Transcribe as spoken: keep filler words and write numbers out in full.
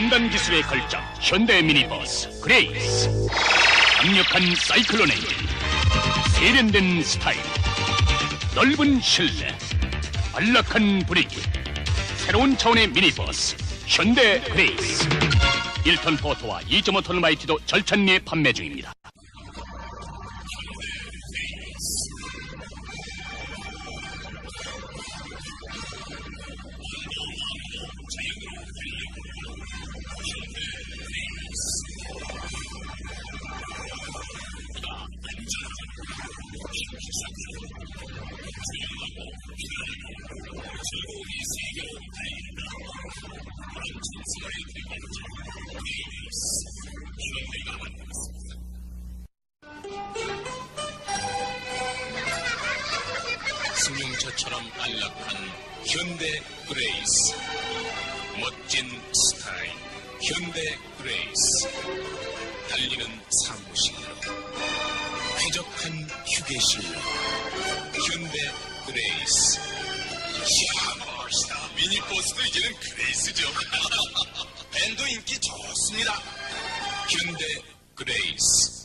첨단 기술의 걸작 현대 미니버스 그레이스. 강력한 사이클론 엔진, 세련된 스타일, 넓은 실내, 안락한 분위기. 새로운 차원의 미니버스 현대 그레이스. 일 톤 포터와 이 점 오 톤 마이티도 절찬리에 판매 중입니다. 승용차처럼 안락한 현대 그레이스. 멋진 스타일 현대 그레이스. 달리는 사무실로, 쾌적한 휴게실로. 현대 그레이스. 이야, 멋있다. 미니버스도 이제는 그레이스죠. 밴도 인기 좋습니다. 현대 그레이스.